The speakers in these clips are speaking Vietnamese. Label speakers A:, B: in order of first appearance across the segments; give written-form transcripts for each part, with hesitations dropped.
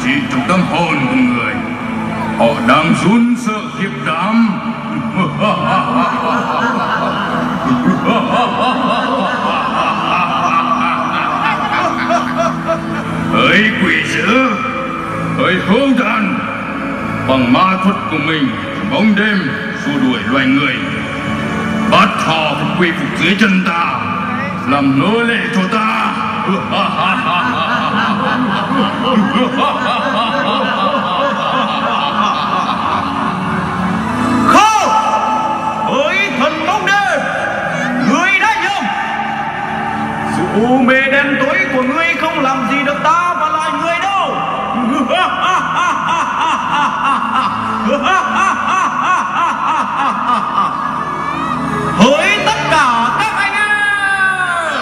A: trị trong tâm hồn con người. Họ đang run sợ khiếp đảm. Hỡi quỷ dữ, hỡi hung tàn, bằng ma thuật của mình bóng đêm xua đuổi loài người, bắt họ phải quy phục dưới chân ta, làm nô lệ cho ta.
B: Không, hỡi thần bóng đêm, ngươi đã nhầm. Sự u mê đen tối của ngươi không làm gì được ta và loài người đâu. Hỡi tất cả các anh em,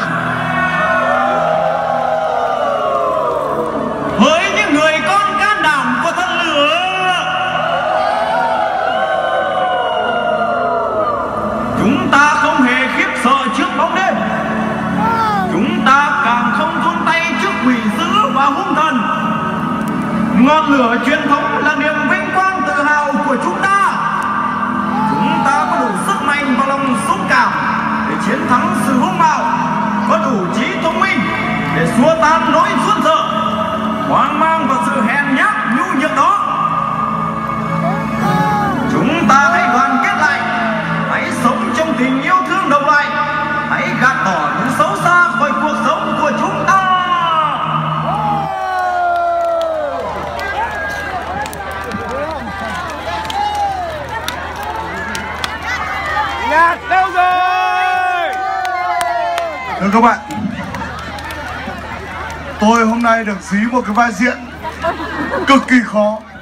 B: hỡi những người con can đảm của thần lửa, chúng ta không hề khiếp sợ trước bóng đêm, chúng ta càng không run tay trước quỷ dữ và hung thần. Ngọn lửa truyền thống là niềm vinh quang tự hào của chúng ta. Chúng ta có đủ sức mạnh và lòng dũng cảm để chiến thắng sự hung bạo, có đủ trí thông minh để xua tan nỗi run sợ, hoang mang và sự hèn nhát nhu nhược đó. Chúng ta hãy đoàn kết lại, hãy sống trong tình yêu thương đồng loại, hãy gạt bỏ những xấu xa khỏi cuộc sống của chúng ta.
C: Nhạc đâu rồi?
D: Thưa các bạn, tôi hôm nay được dí một cái vai diễn cực kỳ khó.